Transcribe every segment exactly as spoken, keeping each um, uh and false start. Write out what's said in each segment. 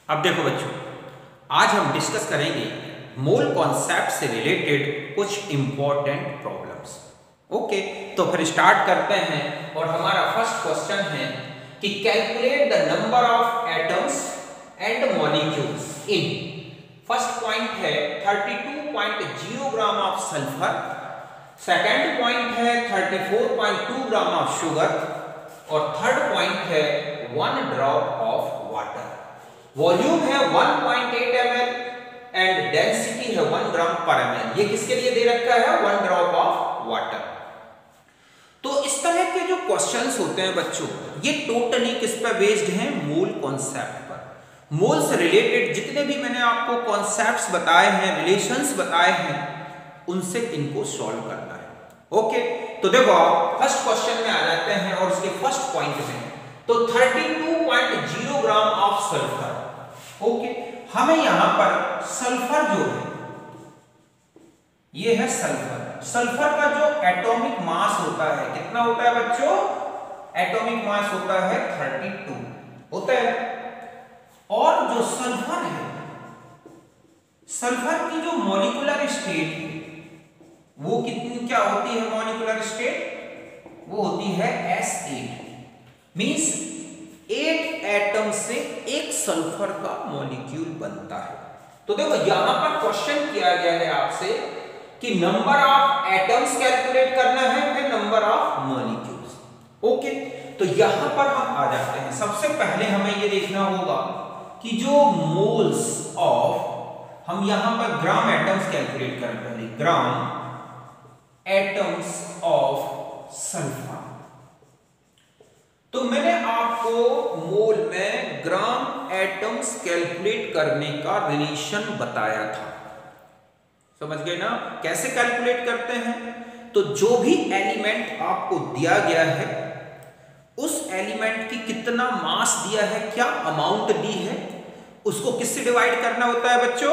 अब देखो बच्चों, आज हम डिस्कस करेंगे मोल कॉन्सेप्ट से रिलेटेड कुछ इंपॉर्टेंट प्रॉब्लम्स। ओके, तो फिर स्टार्ट करते हैं और हमारा फर्स्ट क्वेश्चन है कि calculate the number of atoms and molecules in. First point है बत्तीस पॉइंट शून्य gram of sulphur, second point है चौंतीस पॉइंट दो ग्राम ऑफ शुगर और थर्ड पॉइंट है one drop of water. Volume है one point eight M L and density है one gram per M L. ये किसके लिए दे रखा है? One drop of water. तो इस तरह के जो क्वेश्चंस होते हैं बच्चों, ये टोटली किस पर बेस्ड हैं? मोल कॉन्सेप्ट पर। मोल से रिलेटेड जितने भी मैंने आपको कॉन्सेप्ट्स बताए हैं, रिलेशंस बताए हैं, उनसे इनको सॉल्व करना है। ओके, तो देखो आप फर्स्ट क्वेश्चन में आ जाते हैं और उसके फर्स्ट पॉइंट में तो बत्तीस पॉइंट शून्य ग्राम ऑफ सल्फर। ओके, हमें यहां पर सल्फर जो है, ये है सल्फर। सल्फर का जो एटॉमिक मास होता है, कितना होता है बच्चों? एटॉमिक मास होता है बत्तीस होता है। और जो सल्फर है, सल्फर की जो मॉलिक्यूलर स्टेट है वो कितनी क्या होती है? मॉलिक्यूलर स्टेट वो होती है S eight, means eight atom से एक सल्फर का मॉलिक्यूल बनता है। तो देखो यहां पर क्वेश्चन किया गया है आपसे कि नंबर ऑफ एटम्स कैलकुलेट करना है, फिर नंबर ऑफ मॉलिक्यूल्स। ओके, तो यहां पर हम आ जाते हैं। सबसे पहले हमें यह देखना होगा कि जो मोल्स ऑफ, हम यहां पर ग्राम एटम्स कैलकुलेट करें पहले, ग्राम एटम्स ऑफ सल्फर। तो मैंने आपको मोल में ग्राम एटम्स कैलकुलेट करने का रिलेशन बताया था, समझ गए ना? कैसे कैलकुलेट करते हैं? तो जो भी एलिमेंट आपको दिया गया है, उस एलिमेंट की कितना मास दिया है, क्या अमाउंट दी है, उसको किससे डिवाइड करना होता है बच्चों?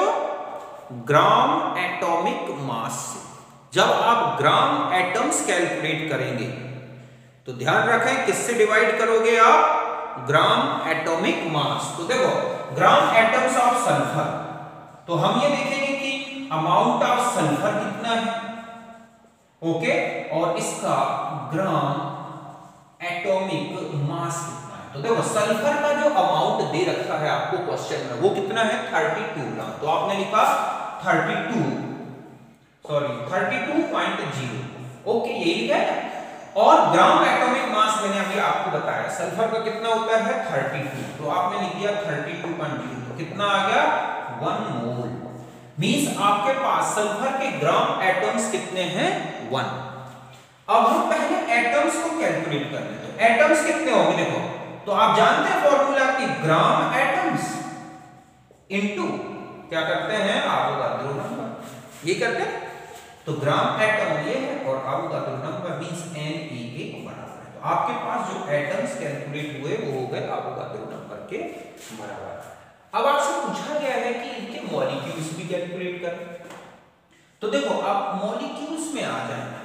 ग्राम एटॉमिक मास से। जब आप ग्राम एटम्स कैलकुलेट करेंगे तो ध्यान रखें किससे डिवाइड करोगे आप? Gram atomic mass. तो देखो ग्राम एटम्स ऑफ सल्फर, तो हम ये देखेंगे कि अमाउंट ऑफ सल्फर कितना है, ओके, और इसका ग्राम एटॉमिक मास कितना है। तो देखो सल्फर का जो अमाउंट दे रखा है आपको क्वेश्चन में, वो कितना है? बत्तीस ग्राम। तो आपने लिखा बत्तीस, सॉरी बत्तीस पॉइंट शून्य। ओके, यही लिखा है। और ग्राम एटॉमिक मास मैंने अभी आपको बताया सल्फर का कितना होता है? बत्तीस। तो आपने लिख दिया बत्तीस पॉइंट शून्य। तो कितना आ गया? One mole. मींस आपके पास सल्फर के ग्राम एटम्स कितने हैं? वन। अब हम पहले एटम्स को कैलकुलेट कर लें। तो एटम्स कितने होंगे? देखो, तो आप जानते हैं फॉर्मूला कि ग्राम एटम्स इनटू क्या करते हैं? Avogadro number. ये करते हैं। तो ग्राम एटम ये है और Avogadro number means N E के बराबर है। तो आपके पास जो एटम्स कैलकुलेट हुए वो हो गए अवोगाद्रो नंबर के बराबर। अब आपसे पूछा गया है कि इनके मॉलिक्यूल्स भी कैलकुलेट करें। तो देखो आप मॉलिक्यूल्स में आ जाएंगे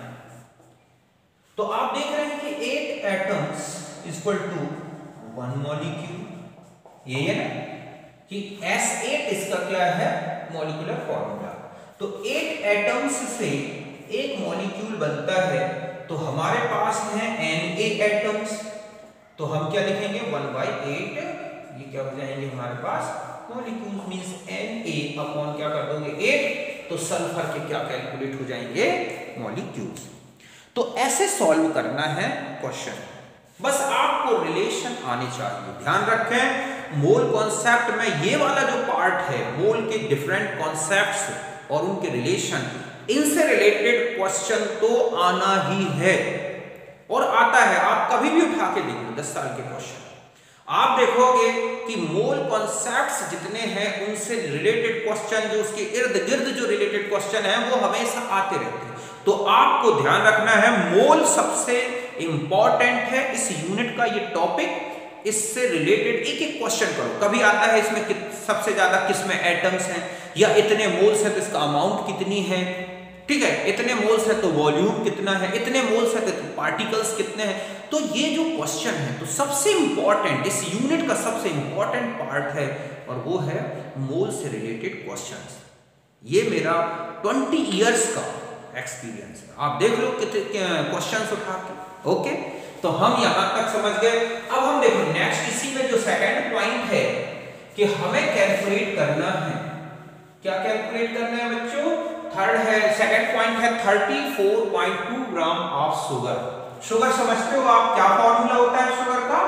तो आप देख रहे हैं कि eight atoms equal to one molecule. ये है ना कि एस एट इसका क्या है? Molecular formula. तो एट एटम्स से एक मॉलिक्यूल बनता है, तो हमारे पास है एन ए एटम्स। तो हम क्या लिखेंगे? वन बाई एट, ये क्या हो जाएंगे हमारे पास? Molecules means N A upon क्या कर दोगे? एट। तो सल्फर के क्या कैलकुलेट हो जाएंगे? मॉलिक्यूल्स। तो ऐसे सॉल्व करना है क्वेश्चन, बस आपको रिलेशन आने चाहिए। ध्यान रखें मोल कॉन्सेप्ट में ये वाला जो पार्ट है, मोल के डिफरेंट कॉन्सेप्ट्स और उनके रिलेशन, इनसे रिलेटेड क्वेश्चन तो आना ही है और आता है। आप कभी भी उठा के देखो दस साल के क्वेश्चन, आप देखोगे कि मोल कॉन्सेप्ट्स जितने हैं उनसे रिलेटेड क्वेश्चन, जो उसके इर्द गिर्द जो रिलेटेड क्वेश्चन है वो हमेशा आते रहते हैं। तो आपको ध्यान रखना है मोल सबसे इंपॉर्टेंट है इस यूनिट का ये टॉपिक। इससे रिलेटेड एक एक क्वेश्चन करो। कभी आता है इसमें कि सबसे ज्यादा किसमें एटम्स हैं, या इतने मोल्स हैं तो इसका अमाउंट कितनी है, ठीक है, इतने मोल्स है तो वॉल्यूम कितना है, इतने मोल्स है तो पार्टिकल्स कितने हैं। तो ये जो क्वेश्चन है तो सबसे इंपॉर्टेंट, इस यूनिट का सबसे इंपॉर्टेंट पार्ट है और वो है मोल से रिलेटेड क्वेश्चंस। ये मेरा ट्वेंटी इयर्स का एक्सपीरियंस है, आप देख लो कितने क्वेश्चंस उठा के। ओके, तो हम यहां तक समझ गए। अब हम देखो नेक्स्ट, इसी में जो सेकंड पॉइंट है कि हमें कैलकुलेट करना है, क्या कैलकुलेट करना है बच्चों, थर्ड है, सेकंड पॉइंट है thirty four point two gram of sugar. Sugar समझते हो आप, क्या फॉर्मूला होता है शुगर का,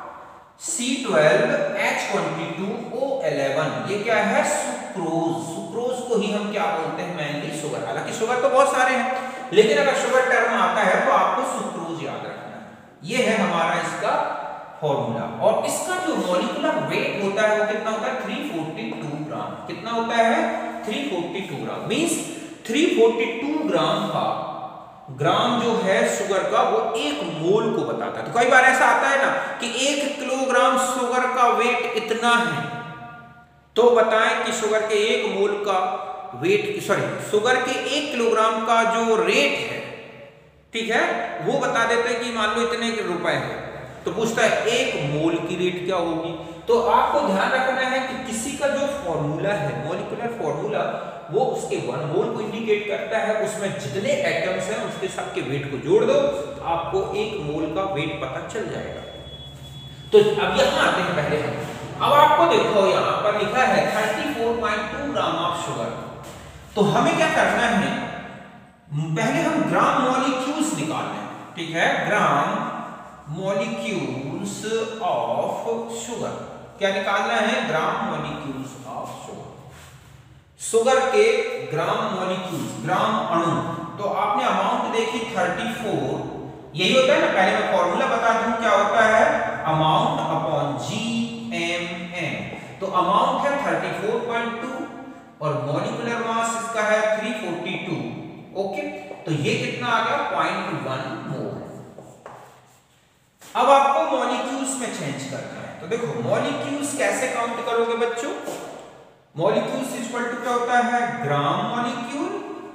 C twelve H twenty two O eleven. ये क्या है, सुक्रोज। सुक्रोज को ही हम क्या बोलते हैं, मेनली शुगर। हालांकि शुगर तो बहुत सारे हैं, लेकिन अगर शुगर टर्म आता है तो आपको सुक्रोज याद रखना है। ये है हमारा इसका फॉर्मूला। और इसका जो मॉलिक्यूलर वेट होता है वो कितना होता है, थ्री फोर्टी टू ग्राम। कितना होता है, three forty two gram. Means three forty two gram का ग्राम जो है शुगर का वो एक मोल को बताता है। तो कई बार ऐसा आता है ना कि एक किलोग्राम शुगर का वेट इतना है, तो बताएं कि शुगर के एक मोल का वेट, सॉरी शुगर के एक किलोग्राम का जो रेट है, ठीक है, वो बता देते हैं कि मान लो इतने रुपए है। तो पूछता है एक मोल की रेट क्या होगी। तो आपको ध्यान रखना है कि किसी का जो फॉर्मूला है, मॉलिक्यूलर फॉर्मूला, वो उसके वन मोल को इंडिकेट करता है। उसमें जितने एटम्स हैं उसके सबके वेट को जोड़ दो, आपको एक मोल का वेट पता चल जाएगा। तो अब यहां आते हैं पहले हम। अब आपको देखो यहां पर लिखा है thirty four point two gram of sugar. तो हमें क्या करना है, पहले हम ग्राम मॉलिक्यूल्स निकालना है, ठीक है, ग्राम मॉलिक्यूल्स ऑफ शुगर। क्या निकालना है, gram molecules of sugar. Sugar के ग्राम मॉलिक्यूल्स, ग्राम अणु। तो आपने अमाउंट देखी थर्टी फोर, यही होता है ना, पहले मैं फॉर्मूला बता दूं क्या होता है, amount upon G M M. तो अमाउंट है थर्टी फोर पॉइंट टू और मॉलिक्यूलर मास इसका है थ्री फोर्टी टू। ओके, तो ये कितना आ गया, पॉइंट वन मोल। अब आपको मॉलिक्यूल्स में चेंज करना है। तो देखो मॉलिक्यूल्स कैसे काउंट करोगे बच्चों, मॉलिक्यूल्स इक्वल टू क्या होता है, gram molecule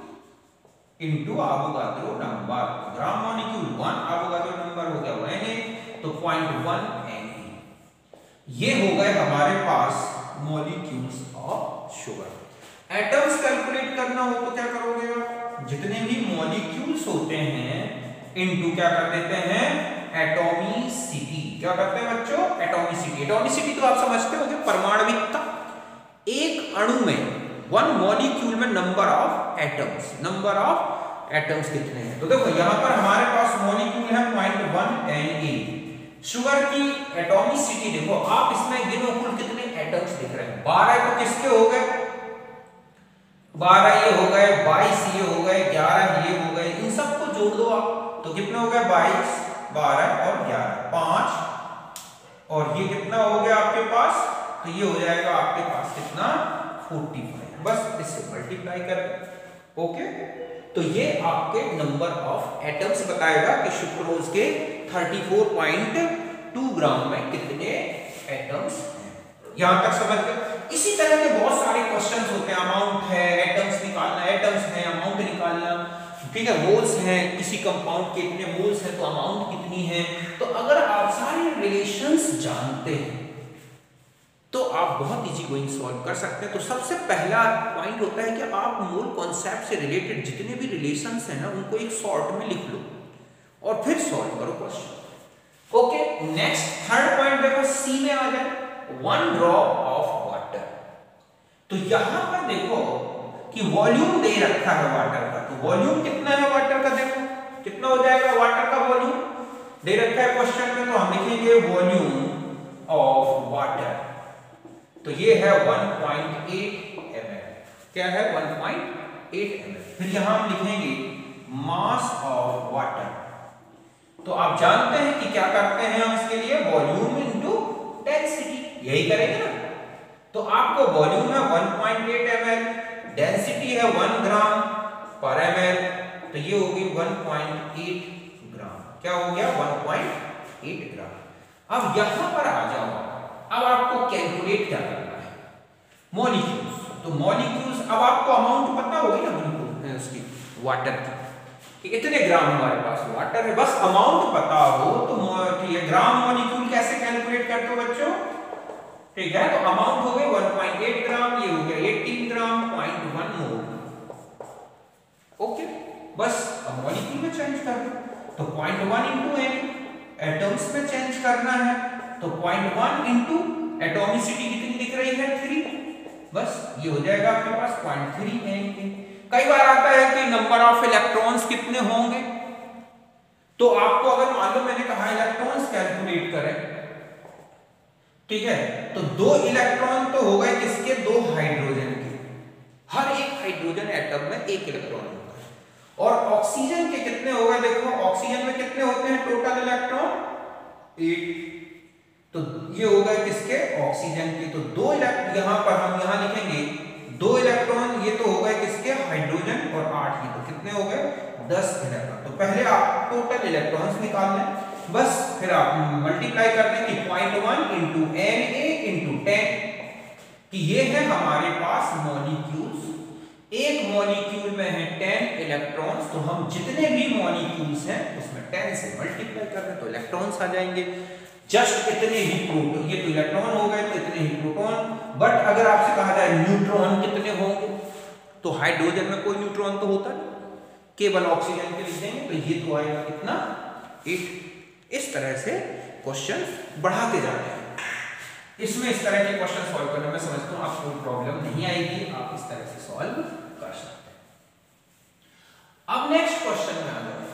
into Avogadro number. Gram molecule one, Avogadro number हो गया वन ए, तो पॉइंट वन एन ए। ये हो गए हमारे पास molecules of sugar. Atoms calculate करना हो तो क्या करोगे, जितने भी मॉलिक्यूल्स होते हैं इनटू क्या कर देते हैं, एटॉमिसिटी। क्या करते हैं बच्चों, एटॉमिसिटी। एटॉमिसिटी तो आप समझते होंगे, परमाणविकता। एक अणु में, वन मॉलिक्यूल में number of atoms, number of atoms कितने हैं। तो देखो यहां पर हमारे पास मॉलिक्यूल है point one N A. Sugar की एटॉमिसिटी देखो आप, इसमें गिनो कुल कितने एटम्स दिख रहे हैं, बारह। तो किसके हो गए, बारह ये हो गए, बाईस ये हो गए, ग्यारह ये हो गए, इन सबको जोड़ दो आप, तो कितने हो गए, बाईस, बारह और ग्यारह, पांच, और ये कितना हो गया आपके पास, तो ये हो जाएगा आपके पास कितना, पैंतालीस। बस इससे मल्टीप्लाई कर दो। ओके, तो ये आपके नंबर ऑफ एटम्स बताएगा कि सुक्रोज के thirty four point two gram में कितने एटम्स हैं। यहां तक समझ गए। इसी तरह के बहुत सारे क्वेश्चंस होते हैं, अमाउंट है, एटम्स निकालना, एटम्स है, अमाउंट निकालना, ठीक है, मोल्स हैं, किसी कंपाउंड के इतने मोल्स हैं तो अमाउंट कितनी है। तो अगर आप सारे रिलेशंस जानते हैं तो आप बहुत इजी गोइंग सॉल्व कर सकते हैं। तो सबसे पहला पॉइंट होता है कि आप मोल कॉन्सेप्ट से रिलेटेड जितने भी रिलेशंस हैं ना उनको एक शॉर्ट में लिख लो और फिर सॉल्व करो question. Okay, next third point देखो, सी में आ जाए, वन ड्रॉप ऑफ वाटर। तो यहां पर देखो कि वॉल्यूम दे रखा है वाटर का, तो वॉल्यूम कितना है वाटर का, देखो कितना हो जाएगा वाटर का वॉल्यूम दे रखा है क्वेश्चन में। तो हम लिखेंगे वॉल्यूम ऑफ वाटर, तो ये है one point eight M L. क्या है, one point eight M L. फिर यहां हम लिखेंगे मास ऑफ वाटर। तो आप जानते हैं कि क्या करते हैं हम इसके लिए, वॉल्यूम इनटू डेंसिटी, यही करेंगे ना। तो आपको वॉल्यूम है one point eight M L, density है one gram per M L, तो ये होगी वन पॉइंट एट ग्राम। क्या हो गया, वन पॉइंट एट ग्राम। अब यहां पर आ जाओ, अब आपको कैलकुलेट क्या करना है, मॉलिक्यूल्स। तो मॉलिक्यूल्स, अब आपको अमाउंट पता होगी ना बिल्कुल उसकी, वाटर की, कि इतने ग्राम हमारे पास वाटर है, बस अमाउंट पता हो तो ठीक है। ग्राम मॉलिक्यूल कैसे कैलकुलेट करते हो बच्चों, ठीक है, तो अमाउंट हो गई वन पॉइंट एट ग्राम, ये हो गया eighteen gram, zero point one mole. Okay, बस अब मॉलिक्यूल में चेंज कर दो, तो zero point one into N atoms में चेंज करना है, तो zero point one into atomicity कितनी दिख रही है, थ्री, बस ये हो जाएगा आपके पास ज़ीरो पॉइंट थ्री एन के। कई बार आता है कि नंबर ऑफ इलेक्ट्रॉन्स कितने होंगे, तो आपको अगर मान लो मैंने कहा इलेक्ट्रॉन्स कैलकुलेट करें, ठीक है, तो दो इलेक्ट्रॉन तो हो गए किसके, दो हाइड्रोजन के, हर एक हाइड्रोजन एटम में एक इलेक्ट्रॉन होता है। और ऑक्सीजन के कितने हो गए, देखो ऑक्सीजन में कितने होते हैं टोटल इलेक्ट्रॉन, एट, तो ये हो गए किसके, ऑक्सीजन के, तो दो इलेक्ट्रॉन यहां पर हम यहां लिखेंगे दो इलेक्ट्रॉन, ये तो हो गए किसके, हाइड्रोजन, और आठ ये तो कितने हो गए, दस इलेक्ट्रॉन। तो पहले आप टोटल इलेक्ट्रॉन्स निकाल लें, बस फिर आप मल्टीप्लाई कर दें कि zero point one into N A into ten, कि ये है हमारे पास मॉलिक्यूल्स, एक मॉलिक्यूल में है टेन इलेक्ट्रॉन्स, तो हम जितने भी मॉलिक्यूल्स हैं उसमें टेन से मल्टीप्लाई कर दें तो इलेक्ट्रॉन्स आ जाएंगे। जस्ट इतने ही प्रोटॉन, ये तो इलेक्ट्रॉन हो गए, तो इतने ही प्रोटॉन। बट अगर आपसे कहा जाए न्यूट्रॉन कितने होंगे, तो हाइड्रोजन में कोई न्यूट्रॉन तो होता नहीं, केवल ऑक्सीजन के लिख देंगे, तो ये तो आएगा कितना, एट। इस तरह से क्वेश्चन बढ़ाते जाते हैं। इसमें इस तरह के क्वेश्चन सॉल्व करने में समझता हूं आपको प्रॉब्लम नहीं आएगी, आप इस तरह से सॉल्व कर सकते हैं। अब नेक्स्ट क्वेश्चन में आ जाए।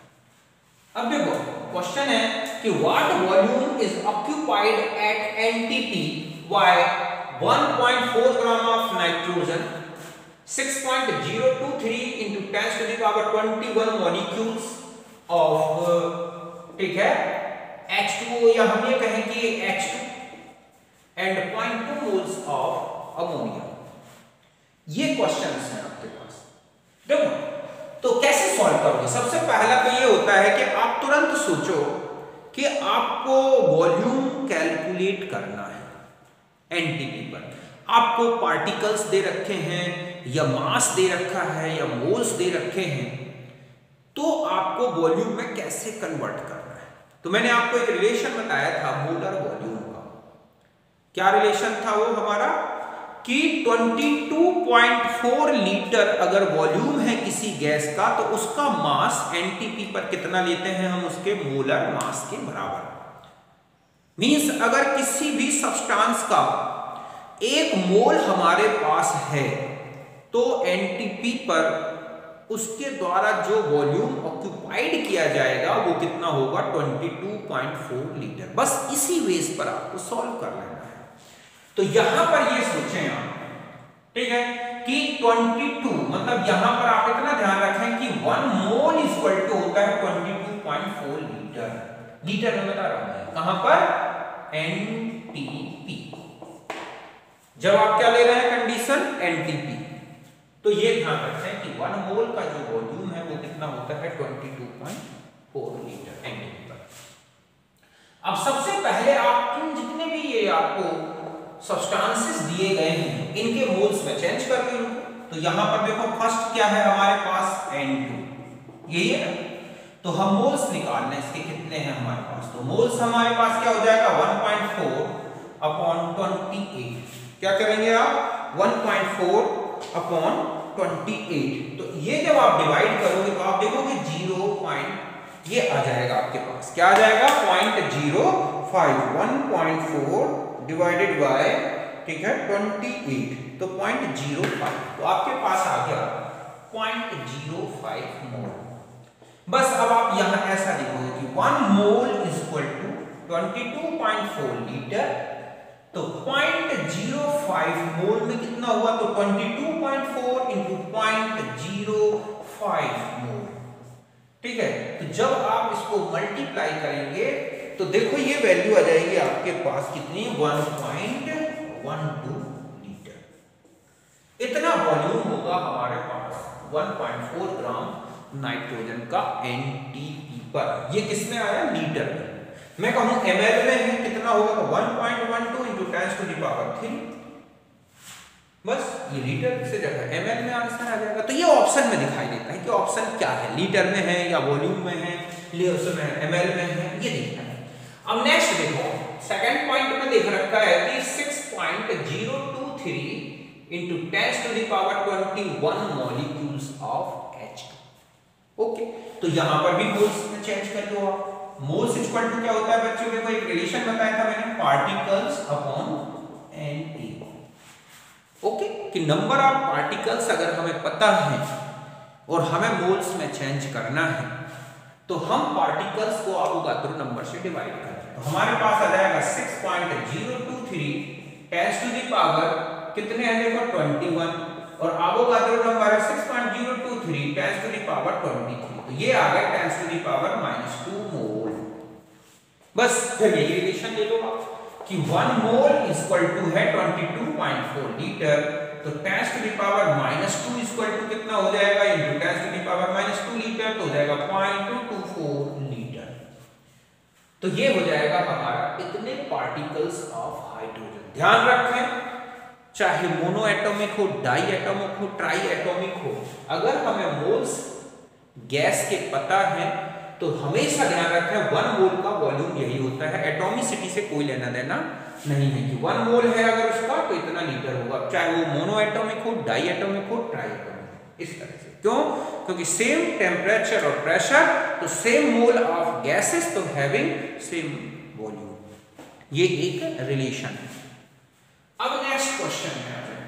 अब देखो क्वेश्चन है कि what volume is occupied at NTP by one point four gram of nitrogen, six point zero two three into ten to the power twenty one molecules of, ठीक है, एच टू ओ, या हम ये कहें कि H two and zero point two moles of ammonia. ये questions हैं आपके पास। देखो तो कैसे सॉल्व करोगे, सबसे पहला तो ये होता है कि आप तुरंत सोचो कि आपको वॉल्यूम कैलकुलेट करना है एनटीपी पर। आपको पार्टिकल्स दे रखे हैं या मास दे रखा है या मोल्स दे रखे हैं, तो आपको वॉल्यूम में कैसे कन्वर्ट करना है। तो मैंने आपको एक रिलेशन बताया था मोलर वॉल्यूम का। क्या रिलेशन था वो हमारा, कि बाईस पॉइंट चार लीटर अगर वॉल्यूम है किसी गैस का, तो उसका मास एनटीपी पर कितना लेते हैं हम, उसके मोलर मास के बराबर। मींस अगर किसी भी सब्सटेंस का एक मोल हमारे पास है, तो एनटीपी पर उसके द्वारा जो वॉल्यूम ऑक्यूपाइड किया जाएगा वो कितना होगा, बाईस पॉइंट चार लीटर। बस इसी बेस पर आपको सॉल्व कर लेना है। तो यहां पर ये सोचें आप, ठीक है, कि बाईस मतलब यहां पर आप इतना ध्यान रखें कि वन मोल इक्वल टू होता है बाईस पॉइंट चार लीटर। लीटर में बता रहा हूं, कहां पर, एनटीपी। जब आप क्या ले रहे हैं कंडीशन, एनटीपी, तो ये ध्यान रखें कि वन मोल का जो वॉल्यूम है वो कितना होता है, बाईस पॉइंट चार लीटर एनटीपी पर। अब सबसे पहले आप इन जितने भी ये आपको सब्सटेंसेस दिए गए हैं इनके मोल्स में चेंज कर दो। तो यहां पर देखो फर्स्ट क्या है हमारे पास, एन टू, यही है ना, तो हम मोल्स निकालने इसके कितने हैं हमारे पास, तो मोल्स हमारे पास क्या हो जाएगा, वन पॉइंट फोर अपॉन अट्ठाईस। क्या करेंगे आप, वन पॉइंट फोर अपॉन अट्ठाईस, तो ये जब आप डिवाइड करोगे तो आप देखोगे जीरो पॉइंट ये आ जाएगा आपके पास, क्या आ जाएगा, point zero five, one point four divided by, ठीक है, अट्ठाईस, तो पॉइंट जीरो फाइव, तो आपके पास आ गया पॉइंट जीरो फाइव मोल। बस अब आप यहां ऐसा लिखोगे कि one mole is equal to बाईस पॉइंट चार लीटर, तो पॉइंट जीरो फाइव मोल में कितना हुआ, तो बाईस पॉइंट चार into point zero five mole, ठीक है। तो जब आप इसको मल्टीप्लाई करेंगे तो देखो ये वैल्यू आ जाएगी आपके पास कितनी, one point one two litre. इतना वॉल्यूम होगा हमारे पास one point four gram nitrogen का एनटीपी पर। ये किसमें आया, लीटर में। मैं कहूं एमएल में है कितना होगा, तो one point one two into ten to the power three, बस ये लीटर से जगह एमएल में आंसर आ जाएगा। तो ये ऑप्शन में दिखाई देता है कि ऑप्शन क्या है, लीटर में है या वॉल्यूम में है, उसमें एमएल में है, ये दिखता है। अब नेक्स्ट देखो, सेकंड पॉइंट में देख रखा है कि six point zero two three into ten to the power twenty one molecules of H two. Okay, तो यहां पर भी मोल्स में चेंज कर दो आप। मोल्स इक्वल टू क्या होता है बच्चों, देखो एक रिलेशन बताया था मैंने, पार्टिकल्स अपॉन एनटी। ओके, कि नंबर ऑफ पार्टिकल्स अगर हमें पता है और हमें मोल्स में चेंज करना है तो हम पार्टिकल्स को अवोगाद्रो नंबर से डिवाइड करें। तो हमारे पास आ जाएगा six point zero two three ten to the power कितने हैं देखो ट्वेंटी वन, और अवोगाद्रो नंबर है six point zero two three ten to the power twenty three, तो ये आ गया ten to the power minus two mole. बस फिर यही रिलेशन ले लो आप कि वन मोल इक्वल टू है twenty two point four litre, तो ten to the power minus two equal to कितना हो जाएगा into ten to the power minus two litre, तो हो जाएगा point two two four litre. तो ये हो जाएगा हमारा इतने पार्टिकल्स ऑफ हाइड्रोजन। ध्यान रखें, चाहे मोनो एटॉमिक हो, डाई एटॉमिक हो, ट्राई एटॉमिक हो, अगर हमें मोल्स गैस के पता है तो हमेशा ध्यान रखें वन मोल का वॉल्यूम यही होता है। एटॉमिसिटी से कोई लेना देना नहीं है कि वन मोल है अगर उसका तो इतना लीटर होगा, चाहे वो मोनो एटॉमिक हो, डाई एटॉमिक हो, ट्राई एटॉमिक, इस तरह से। क्यों? क्योंकि सेम टेम्परेचर और प्रेशर तो सेम मोल ऑफ गैसेस तो हैविंग सेम वॉल्यूम, ये एक रिलेशन है। अब नेक्स्ट क्वेश्चन में आ जाए।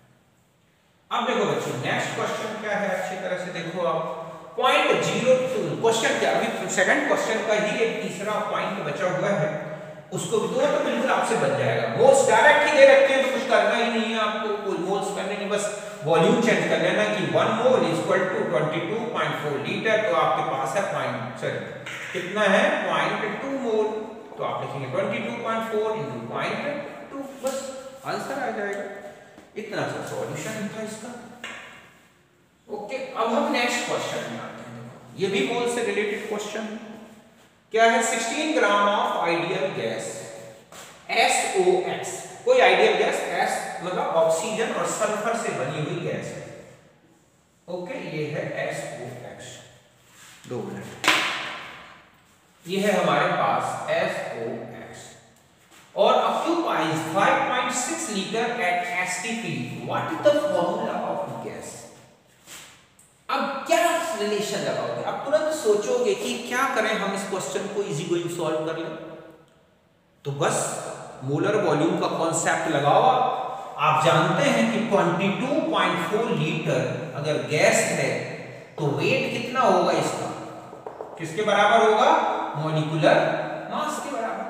अब देखो बच्चों नेक्स्ट क्वेश्चन क्या है, अच्छी तरह से देखो आप। पॉइंट जीरो टू क्वेश्चन क्या, अभी सेकंड क्वेश्चन का ही एक तीसरा पॉइंट बचा हुआ है, उसको भी दो तो बिल्कुल आपसे बन जाएगा। मोल्स डायरेक्ट ही दे रखे हैं तो कुछ करना ही नहीं है आपको, कोई मोल्स करने नहीं, बस वॉल्यूम चेंज कर लेना कि one mole equal to twenty two point four litre, तो आपके पास है पॉइंट सॉरी कितना है पॉइंट टू मोल, तो आप लिखेंगे twenty two point four into point two, बस आंसर आ जाएगा। इतना सा सॉल्यूशन था इसका। ओके, अब हम नेक्स्ट क्वेश्चन में आते हैं। ये भी मोल से रिलेटेड क्वेश्चन है। क्या है, sixteen gram of ideal gas S O X, कोई आइडियल गैस एस मतलब ऑक्सीजन और सल्फर से बनी हुई गैस है। ओके, ये है एस ओ एक्स, दो मिनट, ये है हमारे पास एस ओ एक्स और occupies five point six litre at S T P. What is the formula of gas? अब क्या रिलेशन लगाओगे? अब तुरंत सोचोगे कि क्या करें हम इस क्वेश्चन को इजी गोइंग सॉल्व कर लें, तो बस मोलर वॉल्यूम का कॉन्सेप्ट लगाओ। आप जानते हैं कि twenty two point four litre अगर गैस है तो वेट कितना होगा इसका, किसके बराबर होगा, मॉलिक्यूलर मास के बराबर।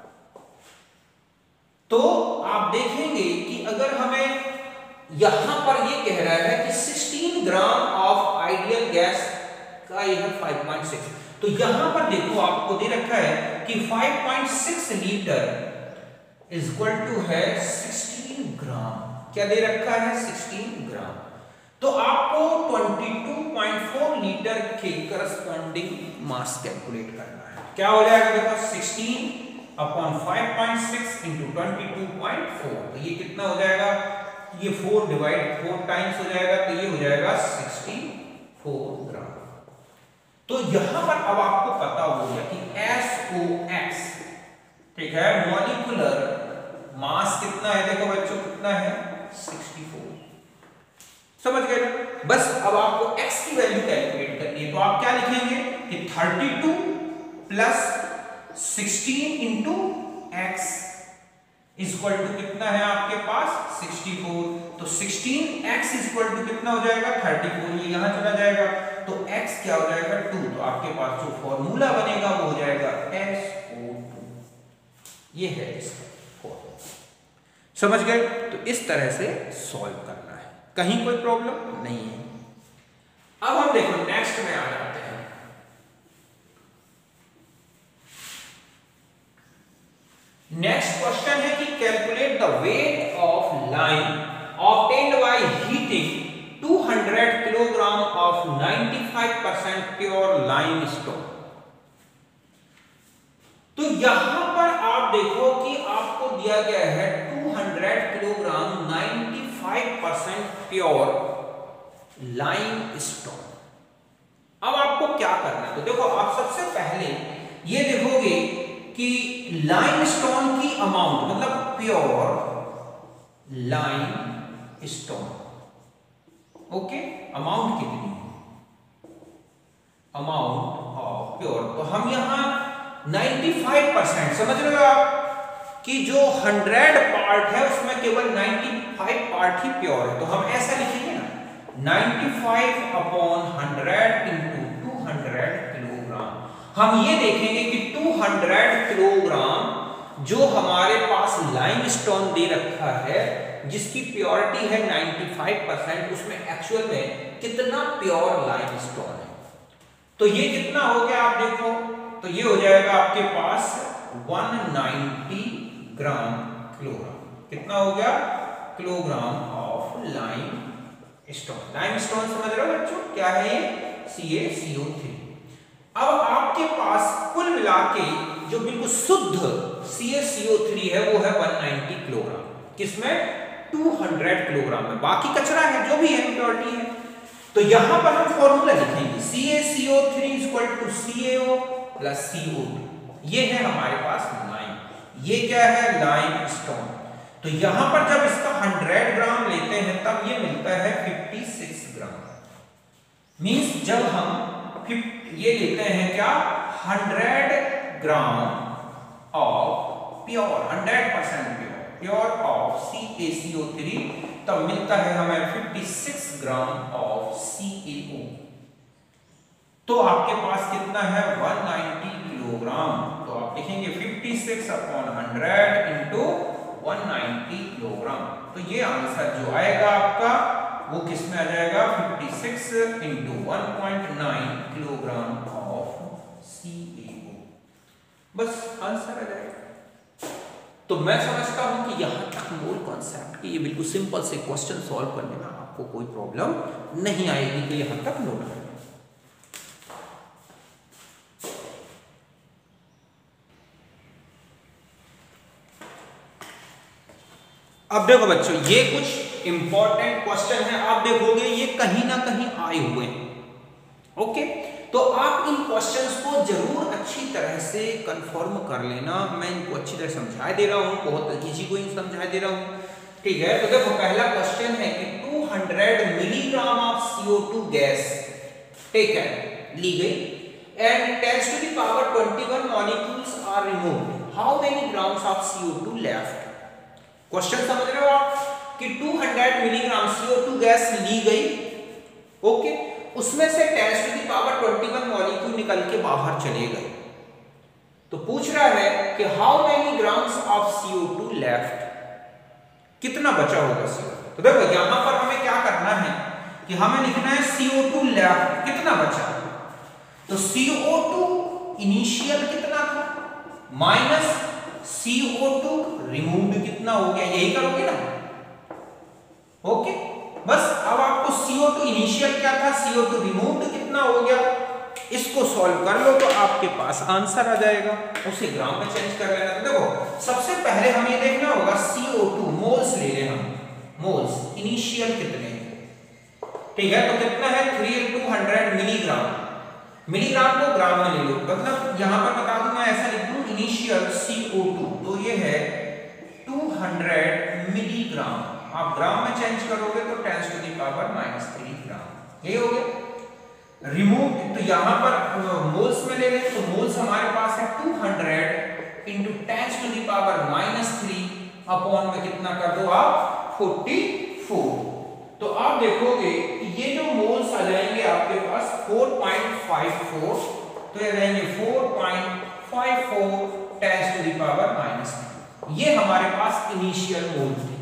तो आप देखेंगे कि अगर हमें यहां पर ये कह रहा है कि sixteen gram of ideal gas का ये है फाइव पॉइंट सिक्स, तो यहां पर देखो आपको दे रखा है कि five point six litre is equal to है सिक्सटीन ग्राम, क्या दे रखा है सिक्सटीन ग्राम। तो आपको twenty two point four litre के करस्पॉन्डिंग मास कैलकुलेट करना है। क्या हो जाएगा देखो, sixteen upon five point six into twenty two point four, तो ये कितना हो जाएगा, ये फोर डिवाइड फोर टाइम्स हो जाएगा, तो ये हो जाएगा सिक्सटी फोर ग्राम। तो यहां पर अब आपको पता हो गया कि एस ओ एक्स, ठीक है, मॉलिक्यूलर मास कितना है, देखो बच्चों कितना है सिक्सटी फोर, समझ गए। बस अब आपको x की वैल्यू कैलकुलेट करनी है, तो आप क्या लिखेंगे कि thirty two plus sixteen into X equal to कितना है आपके पास सिक्सटी फोर, तो सिक्सटीन एक्स इक्वल टू कितना हो जाएगा थर्टी फोर, ये यहां चला जाएगा, तो x क्या हो जाएगा टू, तो आपके पास जो फॉर्मूला बनेगा वो हो जाएगा एस ओ टू, ये है इसका फॉर्मूला, समझ गए। तो इस तरह से सॉल्व करना है, कहीं कोई प्रॉब्लम नहीं है। अब हम देखो नेक्स्ट में आ जाते हैं। नेक्स्ट क्वेश्चन है कि calculate the weight of lime obtained by heating two hundred kilogram of ninety five percent pure limestone. तो यहां पर आप देखो कि आपको दिया गया है two hundred kilogram ninety five percent pure limestone. अब आपको क्या करना है, तो देखो आप सबसे पहले ये देखोगे कि लाइमस्टोन की अमाउंट, मतलब प्योर लाइमस्टोन, ओके, अमाउंट कितनी है, अमाउंट ऑफ प्योर, तो हम यहां पचानवे परसेंट समझ रहे हो आप कि जो हंड्रेड पार्ट है उसमें केवल पचानवे पार्ट ही प्योर है, तो हम ऐसा लिखेंगे ना, पचानवे upon hundred into two hundred kilogram. हम ये देखेंगे कि दो सौ किलोग्राम जो हमारे पास लाइमस्टोन दे रखा है जिसकी प्योरिटी है पचानवे परसेंट, उसमें एक्चुअल में कितना प्योर लाइमस्टोन है। तो ये कितना हो गया आप देखो, तो ये हो जाएगा आपके पास एक सौ नब्बे ग्राम किलोग्राम, कितना हो गया, किलोग्राम ऑफ लाइमस्टोन। लाइमस्टोन समझ रहे हो बच्चों, क्या है ये, सी ए सी ओ थ्री। अब आपके पास कुल मिला के जो बिल्कुल शुद्ध सी ए सी ओ थ्री है वो है एक सौ नब्बे किलोग्राम, किसमें, दो सौ किलोग्राम में, बाकी कचरा है जो भी है इम्प्योरिटी है। तो यहां पर हम फॉर्मूला लिखेंगे C A C O three equal to C A O plus C O two, ये है हमारे पास लाइम, ये क्या है, लाइमस्टोन। तो यहां पर जब इसका सौ ग्राम लेते हैं तब ये मिलता है छप्पन ग्राम, मींस जब हम ये लेते हैं क्या, सौ gram of pure, hundred percent pure pure of C A C O three, तब मिलता है हमें छप्पन ग्राम ऑफ सी ए ओ। तो आपके पास कितना है, एक सौ नब्बे किलोग्राम, तो आप लिखेंगे छप्पन अपॉन हंड्रेड इंटू एक सौ नब्बे किलोग्राम। तो ये आंसर जो आएगा आपका वो किस में आ जाएगा, छप्पन into one point nine kilogram of C A O, बस आंसर आ जाएगा। तो मैं समझता हूं कि यहां तक मूल कॉन्सेप्ट की ये बिल्कुल सिंपल से क्वेश्चन सॉल्व करने में आपको कोई प्रॉब्लम नहीं आएगी, तो यहां तक नोट करें। अब देखो बच्चों, ये कुछ इंपॉर्टेंट क्वेश्चन है, आप देखोगे ये कहीं ना कहीं आए हुए हैं, ओके। तो आप इन क्वेश्चंस को जरूर अच्छी तरह से कंफर्म कर लेना। मैं इनको अच्छी तरह समझा दे रहा हूं, बहुत इजी को समझा दे रहा हूं, ठीक है। तो देखो पहला क्वेश्चन है कि दो सौ milligram of C O two gas, ठीक है, ली गई and ten to the power इक्कीस molecules are removed, how many grams of C O two left. Question समझ रहे हो आप कि दो सौ milligram C O two gas ली गई, ओके, उसमें से टेन टू द पावर इक्कीस मॉलिक्यूल निकल के बाहर चले गए। तो पूछ रहा है कि how many grams of C O two left, कितना बचा होगा सी ओ टू। तो देखो यहां पर हमें क्या करना है कि हमें लिखना है सी ओ टू लेफ्ट कितना बचा, तो सी ओ टू इनिशियल कितना था minus C O two removed कितना हो गया, यही करोगे ना, ओके। बस अब आपको सी ओ टू इनिशियल क्या था, सी ओ टू रिमूव्ड कितना हो गया, इसको सॉल्व कर लो तो आपके पास आंसर आ जाएगा, उसे ग्राम में चेंज कर लेना। तो देखो सबसे पहले हमें ये देखना होगा सी ओ टू मोल्स ले लें हम, मोल्स इनिशियल कितने हैं, ठीक है। तो कितना है three into hundred milligram, milligram को ग्राम में ले लो, मतलब यहां पर बता दूं मैं ऐसा लिख दूं इनिशियल सी ओ टू, तो ये है दो सौ मिलीग्राम, आप ग्राम में चेंज करोगे तो ten to the power minus three gram, ये हो गया। रिमूव, तो यहां पर मोल्स में ले लें तो मोल्स हमारे पास है दो सौ into ten to the power minus three upon में कितना कर दो आप चौवालीस। तो आप देखोगे ये जो मोल्स आ जाएंगे आपके पास चार पॉइंट पाँच चार, तो ये रहेंगे चार पॉइंट पाँच चार ten to the power minus three, ये हमारे पास इनिशियल मोल्स थे।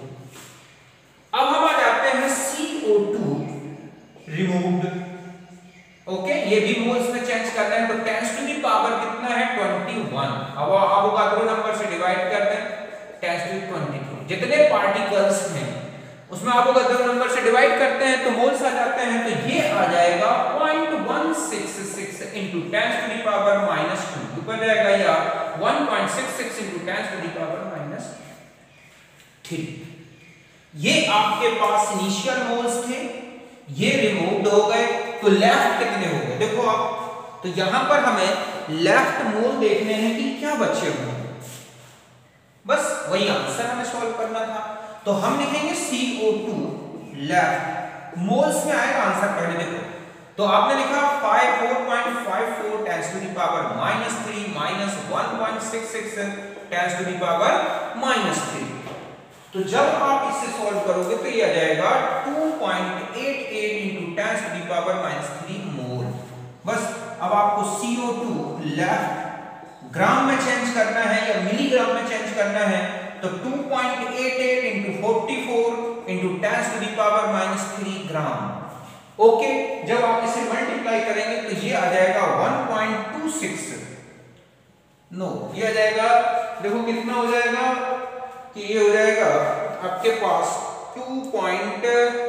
अब हम आ जाते हैं C O two removed, okay, ये भी मोल्स में चेंज कर रहे हैं, तो टेन टू द पावर कितना है इक्कीस। अब अवोगाड्रो नंबर से डिवाइड कर दें, टेन टू द बाईस, जितने पार्टिकल्स हैं उसमें अवोगाड्रो नंबर से डिवाइड करते हैं तो मोल्स आ जाते हैं, तो ये आ जाएगा zero point one six six into ten to the power minus two, ऊपर जाएगा या one point six six into ten to the power minus three. ये आपके पास इनिशियल मोल्स थे, ये रिमूव्ड हो गए, तो लेफ्ट कितने हो गए देखो आप। तो यहां पर हमें लेफ्ट मोल देखने हैं कि क्या बचे हुए हैं, बस वही आंसर हमें सॉल्व करना था। तो हम लिखेंगे C O two left, moles में आएगा आंसर पहले देखो। तो आपने लिखा four point five four tens to the power minus three minus one point six six tens to the power minus three. तो जब आप इसे सॉल्व करोगे तो ये आ जाएगा two point eight eight into tens to the power minus three mole. बस अब आपको सी ओ टू लेफ्ट ग्राम में चेंज करना है या मिलीग्राम में चेंज करना है, तो two point eight eight into forty four into tens to the power minus three gram. Okay, जब आप इसे मल्टीप्लाई करेंगे तो ये आ जाएगा one point two six, no ये आ जाएगा, देखो कितना हो जाएगा कि ये हो जाएगा आपके पास टू पॉइंट,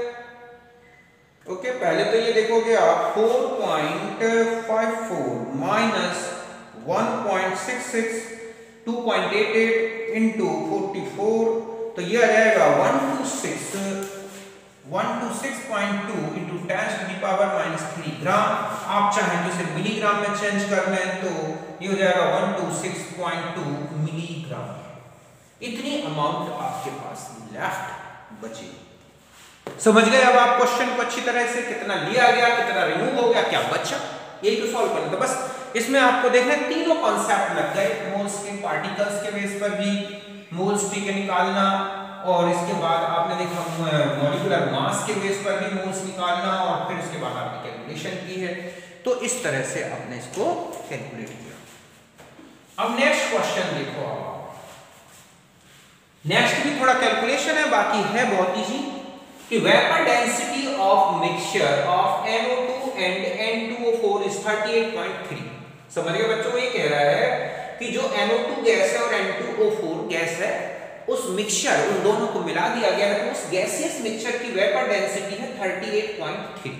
ओके पहले तो ये देखोगे आप four point five four minus one point six six, two point eight eight into forty four, तो ये आ जाएगा one two six one two six point two into tens to the power minus three gram. आप चाहें तो इसे milligram में change कर लें तो ये हो जाएगा one two six point two milligram. इतनी अमाउंट आपके पास लेफ्ट बची। समझ गए अब आप क्वेश्चन को अच्छी तरह से, कितना लिया गया, कितना रिमूव हो गया, क्या बचा, यही तो सॉल्व करना था बस। इसमें आपको देखना है तीनों कॉन्सेप्ट लग गए, मोल्स के पार्टिकल्स के बेस पर भी मोल्स ठीक है निकालना, और इसके बाद आपने देखा मॉलिक्यूलर मास के बेस पर भी मोल्स निकालना, और फिर उसके बाद आपने कैलकुलेशन की है। तो इस तरह से आपने इसको कैलकुलेट किया। अब नेक्स्ट क्वेश्चन देखो आप, नेक्स्ट भी थोड़ा कैलकुलेशन है, बाकी है बहुत इजी कि vapour density of mixture of N O two and N two O four is thirty eight point three. समझ गए बच्चों, ये कह रहा है कि जो एन ओ टू गैस है और N two O four gas है, उस मिक्सचर उन दोनों को मिला दिया गया है, तो उस गैसियस मिक्सचर की वेपर डेंसिटी है thirty eight point three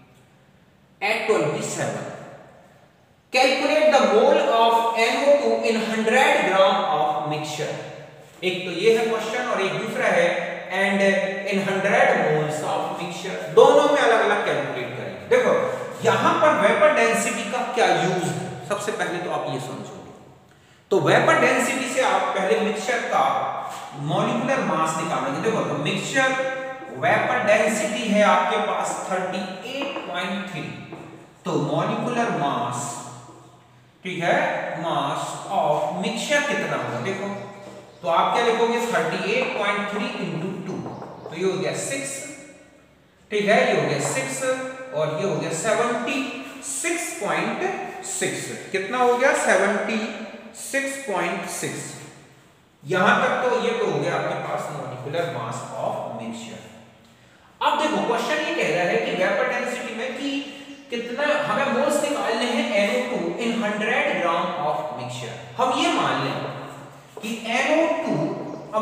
at twenty seven. Calculate the mole of N O two in hundred gram of mixture. एक तो ये है क्वेश्चन, और एक दूसरा है and in hundred moles of mixture, दोनों में अलग अलग कैलकुलेट करेंगे। देखो यहां पर वेपर डेंसिटी का क्या यूज है, सबसे पहले तो आप ये समझोगे। तो वेपर डेंसिटी से आप पहले मिक्सचर का मॉलिक्यूलर मास निकालेंगे। देखो तो मिक्सचर वेपर डेंसिटी है आपके पास थर्टी एट पॉइंट थ्री, तो मॉलिक्यूलर मास ठीक है, मास ऑफ मिक्सचर कितना होगा देखो, तो आप क्या लिखोगे thirty eight point three into two, तो ये हो गया सिक्स, ठीक है, ये हो गया सिक्स, और ये हो गया सेवेंटी सिक्स पॉइंट सिक्स। कितना हो गया सेवेंटी सिक्स पॉइंट सिक्स। यहां तक तो ये तो हो गया आपके पास मॉलिक्यूलर मास ऑफ मिक्सचर। अब देखो क्वेश्चन ये कह रहा है कि वेपर डेंसिटी में कि कितना हमें मोल्स निकालने हैं N O two in hundred gram of mixture. हम ये मान लें कि N O two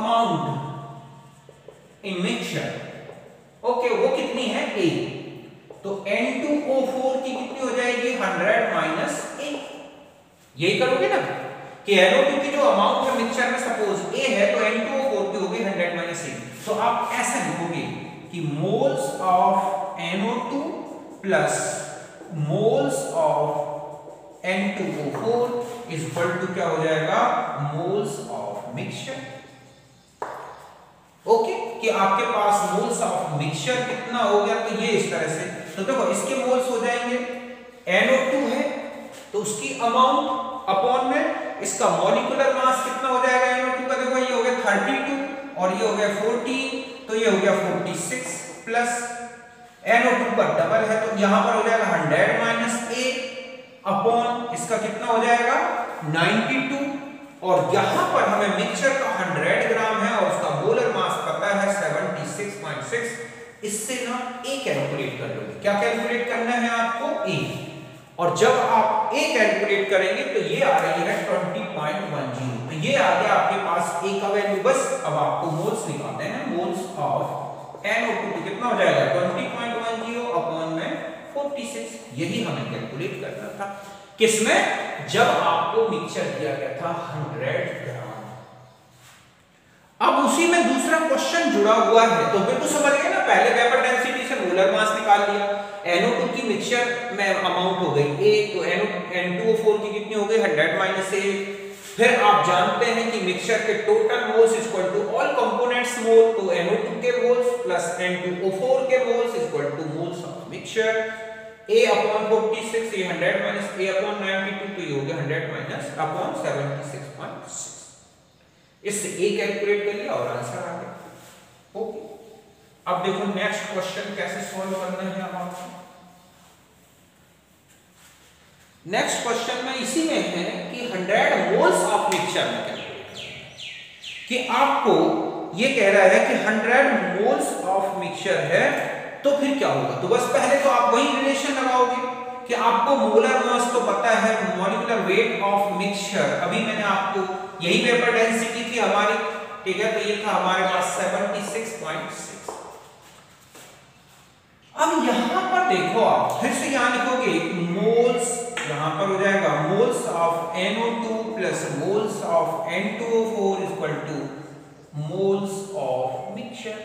amount in mixture, okay वो कितनी है ए, तो एन टू ओ फोर की कितनी हो जाएगी हंड्रेड माइनस ए। यही करोगे ना कि एन ओ टू की जो अमाउंट है मिक्सचर में सपोज ए है, तो एन टू ओ फोर की होगी हंड्रेड माइनस ए। तो आप ऐसा लिखोगे कि moles of N O two plus moles of N two O four is equal to क्या हो जाएगा मोल्स ऑफ मिक्सचर। ओके, कि आपके पास मोल्स ऑफ मिक्सचर कितना हो गया, तो ये इस तरह से, तो देखो इसके मोल्स हो जाएंगे एन ओ टू है तो उसकी अमाउंट अपॉन में इसका मॉलिक्यूलर मास कितना हो जाएगा एन ओ टू का, देखो ये हो गया थर्टी टू और ये हो गया फोर्टी, तो ये हो गया forty six plus N O two का डबल है तो यहां पर हो जाएगा हंड्रेड माइनस ए अपॉन इसका कितना हो जाएगा नाइंटी टू, और यहां पर हमें मिक्सचर का हंड्रेड ग्राम है और उसका मोलर मास पता है सेवेंटी सिक्स पॉइंट सिक्स। इससे ना ए कैलकुलेट कर लोगे। क्या कैलकुलेट करना है आपको ए, और जब आप ए कैलकुलेट करेंगे तो ये आ रही है ट्वेंटी पॉइंट वन जीरो, तो ये आ गया आपके पास ए का वैल्यू। बस अब आपको मोल्स निकालने हैं, moles of N O two कितना हो जाएगा twenty point one zero upon में फोर्टी सिक्स। यही हमें कैलकुलेट करना था किसमें, जब आपको मिक्सचर दिया गया था हंड्रेड ग्राम। अब उसी में उसमें दूसरा क्वेश्चन जुड़ा हुआ है, तो बिल्कुल समझ गए ना, पहले वेपर डेंसिटी से मोलर मास निकाल लिया, एन ओ टू की मिक्सचर में अमाउंट हो गई ए, तो एन टू ओ फोर की कितनी हो गई हंड्रेड माइनस ए। फिर आप जानते हैं कि मिक्सचर के total moles equal to all components mole, तो एन ओ टू के moles plus N two O four के moles equal to moles of mixture. a upon forty six, ये hundred minus a upon ninety two, तो ये हो गया hundred minus upon seventy six point six. इससे a calculate कर लिया और आंसर आ गया। ओके, अब देखो नेक्स्ट क्वेश्चन कैसे सॉल्व करना है अब आपको। नेक्स्ट क्वेश्चन में इसी में है कि हंड्रेड मोल्स ऑफ मिक्सचर में कैलकुलेट कि आपको ये कह रहा है कि हंड्रेड मोल्स ऑफ मिक्सचर है, तो फिर क्या होगा। तो बस पहले तो आप वही रिलेशन लगाओगे कि आपको मोलर मास तो पता है, मॉलिक्यूलर वेट ऑफ मिक्सचर अभी मैंने आपको यही वेपर डेंसिटी थी हमारी, ठीक है, तो ये था हमारे पास सेवेंटी सिक्स पॉइंट सिक्स। अब यहां पर देखो आप फिर से यहां लिखोगे मोल्स, यहां पर हो जाएगा moles of N O two plus moles of N two O four equal to moles of mixture.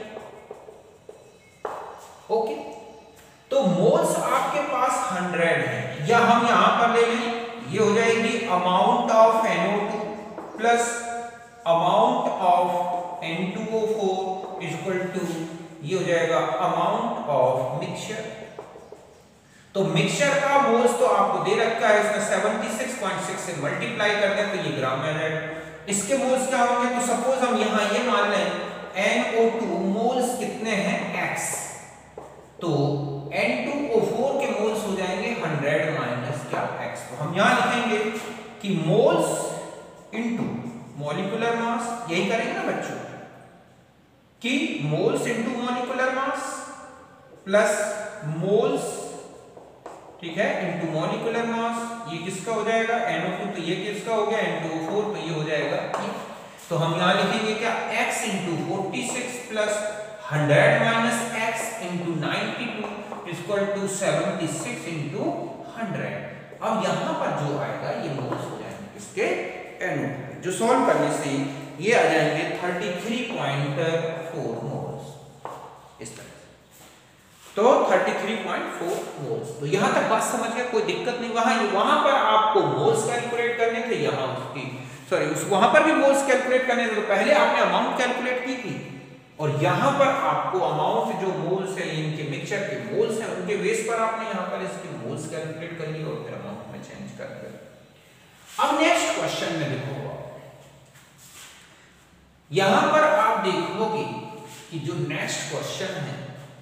Okay, तो मोल्स आपके पास हंड्रेड है, या हम यहां पर ले लें, ये हो जाएगी amount of N O two plus amount of N two O four equal to, ये हो जाएगा अमाउंट ऑफ मिक्सचर। तो मिक्सचर का मोल्स तो आपको दे रखा है, इसमें सेवेंटी सिक्स पॉइंट सिक्स से मल्टीप्लाई कर दें तो ये ग्राम में आ जाएगा। इसके मोल्स क्या होंगे, तो सपोज हम यहां ये मान लें एन ओ टू मोल्स कितने हैं x, तो एन टू ओ फोर के मोल्स हो जाएंगे हंड्रेड माइनस क्या x। तो हम यहां लिखेंगे कि मोल्स इनटू मॉलिक्यूलर मास, यही करेंगे ना बच्चों, कि moles into molecular mass plus moles, ठीक है, इनटू मॉलिक्यूलर मास, ये किसका हो जाएगा एन ओ टू, तो ये किसका हो गया एन टू ओ फोर, तो ये हो जाएगा ये। तो हम यहां लिखेंगे क्या x into forty six plus hundred minus x into ninety two equal to seventy six into hundred. अब यहां पर जो आएगा ये मोल्स हो जाएंगे किसके एन ओ टू, जो सॉल्व करने से ये आ जाएंगे thirty three point four moles, इस तरह। तो thirty three point four moles. तो यहां तक बात समझ गए, कोई दिक्कत नहीं। वहां वहां पर आपको मोल्स कैलकुलेट करने थे, यहां उसकी सॉरी उस वहां पर भी मोल्स कैलकुलेट करने थे, तो पहले आपने अमाउंट कैलकुलेट की थी, और यहां पर आपको अमाउंट जो मोल्स है इनके मिक्सचर के मोल्स हैं उनके बेस पर आपने यहां पर इसके मोल्स कैलकुलेट कर लिए और फिर अमाउंट में चेंज कर दिया। अब नेक्स्ट क्वेश्चन में देखो, यहां पर आप देखोगे कि जो नेक्स्ट क्वेश्चन है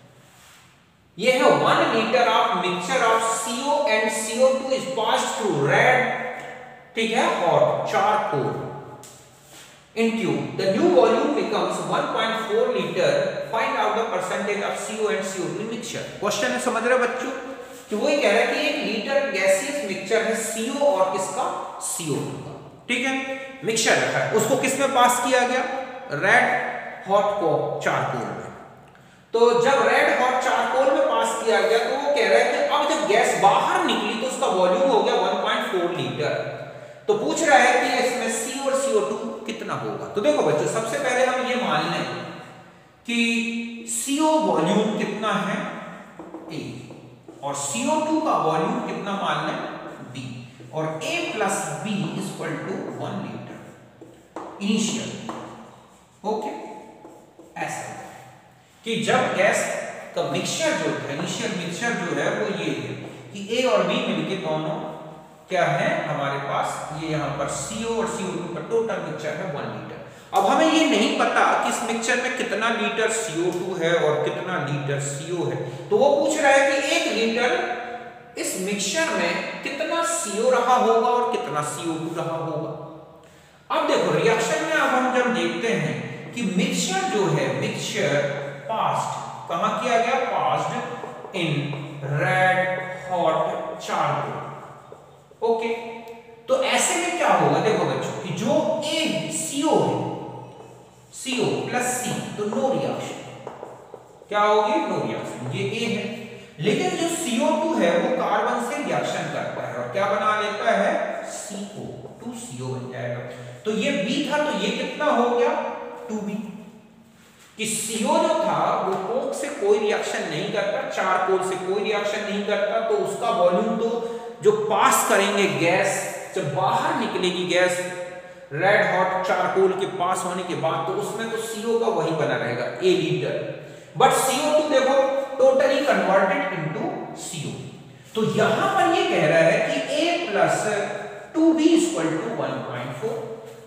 ये है one litre of mixture of C O and C O two is passed through red, ठीक है, hot charcoal in tube. The new volume becomes one point four liter. Find out the percentage of C O and C O two in mixture. Question है, समझ रहे बच्चों, कि वो ये कह रहा है कि एक लीटर गैसियस मिक्सचर है C O और किसका C O टू का, ठीक है, मिक्सचर रखा है, उसको किस में पास किया गया रेड हॉट को चारकोल में। तो जब रेड हॉट चारकोल में पास किया गया तो वो कह रहा है कि अब जब गैस बाहर निकली तो उसका वॉल्यूम हो गया वन पॉइंट फोर लीटर। तो पूछ रहा है कि इसमें C और C O टू कितना होगा। तो देखो बच्चों, सबसे पहले हम ये मान लें कि C O वॉल्यूम कितना है A और C O टू का वॉल्यूम कितना मान लें B, और A plus B equal to one litre initial. Okay, ऐसा कि जब गैस का मिक्सचर जो है, इनिशियल मिक्सचर जो है वो ये है कि A और B मिलके दोनों क्या है हमारे पास, ये यहाँ पर C O और C O टू का टोटल मिक्सचर है वन लीटर। अब हमें ये नहीं पता कि इस मिक्सचर में कितना लीटर C O टू है और कितना लीटर C O है, तो वो पूछ रहा है कि एक लीटर इस मिक्सचर में कितना C O रहा होगा और कितना C O टू रहा होगा। अब देखो रिएक्शन में अब हम जब देखते हैं कि मिक्सचर जो है, मिक्सचर पास्ड कहां किया गया, passed in red hot charcoal. Okay, तो ऐसे में क्या होगा, देखो बच्चों कि जो A C O है, C O प्लस C, तो नो रिएक्शन, क्या होगी नो रिएक्शन, ये A है। लेकिन जो C O टू है वो कार्बन से रिएक्शन करता है और क्या बना लेता है C O two C O बन जाएगा। तो ये B था, तो ये कितना हो गया टू B, कि सीओ जो था वो कोक से कोई रिएक्शन नहीं करता, चारकोल से कोई रिएक्शन नहीं करता, तो उसका वॉल्यूम तो जो पास करेंगे गैस, जब बाहर निकलेगी गैस रेड हॉट चारकोल के पास होने के बाद, तो उसमें तो सीओ का वही बना रहेगा a litre. But CO two देखो टोटली कन्वर्टेड इनटू सीओ। तो यहां पर ये कह रहा है कि a plus two b equal to one point four,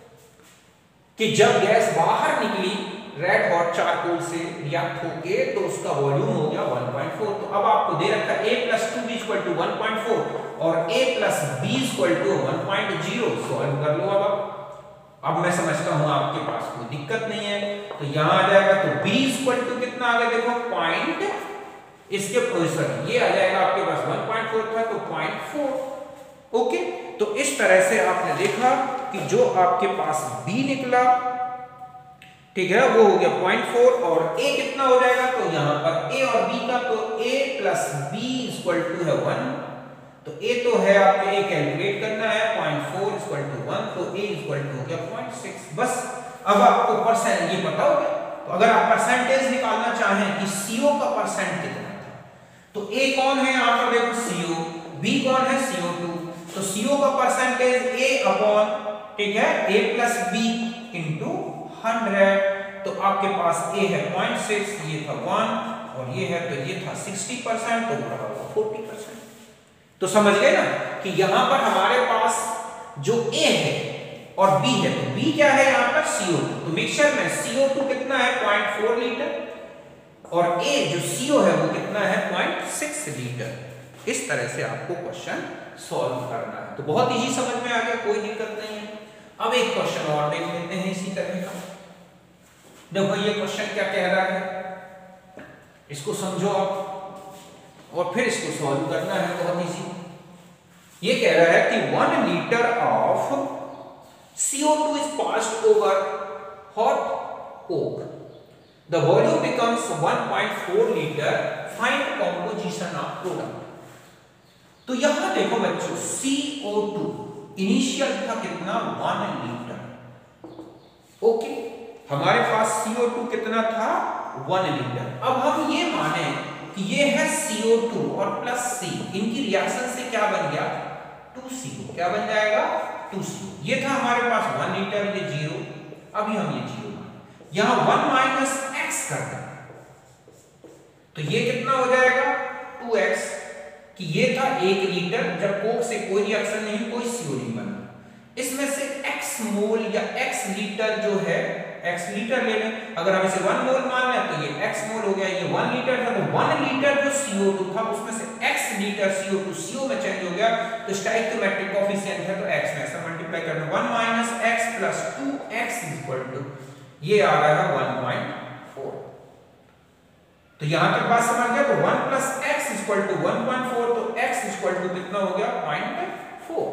कि जब गैस बाहर निकली रेड हॉट चारकोल से रिएक्ट होके तो उसका वॉल्यूम हो गया वन पॉइंट फोर। तो अब आपको दे रखा है a plus two b equal to one point four और a plus b equal to one point zero. Solve कर लो। अब अब मैं समझता हूं आपके पास कोई दिक्कत नहीं है, तो यहां आ जाएगा तो b इक्वल टू कितना आ गया देखो पॉइंट, इसके सॉरी ये आ जाएगा आपके पास वन पॉइंट फोर था तो पॉइंट फोर। ओके, तो इस तरह से आपने देखा कि जो आपके पास b निकला, ठीक है, वो हो गया पॉइंट फोर और a कितना हो जाएगा, तो यहां पर a और b का, तो a plus b equal to है वन, तो a तो है आपके a कैलकुलेट करना है point four equal to one, तो a इक्वल टू हो गया पॉइंट सिक्स। बस अब आपको परसेंट ये पता हो गया। तो अगर आप परसेंटेज निकालना चाहें कि सीओ का परसेंट कितना था, तो a कौन है यहां पर देखो सीओ, b कौन है सीओ टू, तो सीओ का परसेंटेज a अपॉन, ठीक है, a plus b into hundred. तो आपके पास a है पॉइंट सिक्स, ये था वन और ये है, तो ये था सिक्सटी परसेंट, तो बड़ा हुआ फोर्टी परसेंट। तो समझ गए ना कि यहां पर हमारे पास जो a है और b है, तो b क्या है यहां पर सीओ टू, तो मिक्सचर में सीओ टू कितना है पॉइंट फोर लीटर और a जो सीओ है वो कितना है पॉइंट सिक्स लीटर। इस तरह से आपको क्वेश्चन सॉल्व करना है। तो बहुत इजी समझ में आ गया, कोई दिक्कत नहीं है। अब एक क्वेश्चन और देख लेते हैं इसी तरह का। देखो ये क्वेश्चन क्या कह रहा है, इसको समझो आप और फिर इसको सॉल्व करना है, बहुत इजी। ये कह रहा है कि one litre of CO two is passed over hot coke, the volume becomes one point four litre, find composition of product. तो यहां देखो बच्चों सीओ टू इनिशियल था कितना वन लीटर। ओके, हमारे पास सीओ टू कितना था वन लीटर। अब हम ये माने कि ये है सीओ टू और प्लस C, इनकी रिएक्शन से क्या बन गया टू सी ओ, क्या बन जाएगा टू सी ओ। ये था हमारे पास वन लीटर, ये जीरो, अभी हम ये जीरो मान, यहां वन माइनस एक्स कर दें तो ये कितना हो जाएगा टू एक्स, कि ये था एक लीटर, जब कोक से कोई रिएक्शन नहीं, कोई सीओ नहीं बना, इसमें से x मोल या x लीटर जो है x लीटर ले लें। अगर हम इसे वन मोल मान लें तो ये x मोल हो गया, ये वन लीटर था, तो वन लीटर जो सीओ टू था उसमें से x litre CO two CO में चेंज हो गया, तो स्टोइकियोमेट्रिक कोएफिशिएंट है तो x में ऐसा मल्टीप्लाई करना, one minus x plus two x equal to ये आ रहा है वन पॉइंट फोर। तो यहां तक बात समझ गया। तो one plus x equal to one point four, तो x इक्वल टू कितना हो गया पॉइंट फोर।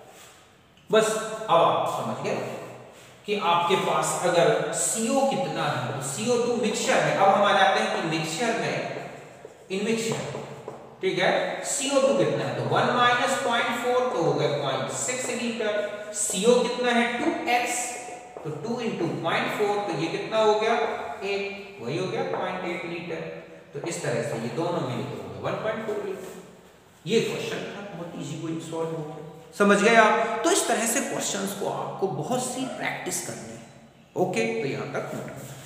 बस अब आप समझ गए कि आपके पास अगर सीओ कितना है, तो सीओ टू मिक्सचर में, अब हम आ जाते हैं कि मिक्सचर में इन मिक्सचर, ठीक है, सीओ टू कितना है, तो वन माइनस पॉइंट फोर तो हो गया पॉइंट सिक्स लीटर, सीओ कितना है टू एक्स, तो टू इंटू पॉइंट फोर, तो ये कितना हो गया एट, वही हो गया पॉइंट एट लीटर। तो इस तरह से ये दोनों मिलकर हो गया वन पॉइंट फोर लीटर। ये क्वेश्चन था, बहुत इजी, कोई सॉल्व हो गया, समझ गए आप। तो इस तरह से क्वेश्चंस को आपको बहुत सी प्रैक्टिस करनी है। ओके, तो यहां तक नोट करना।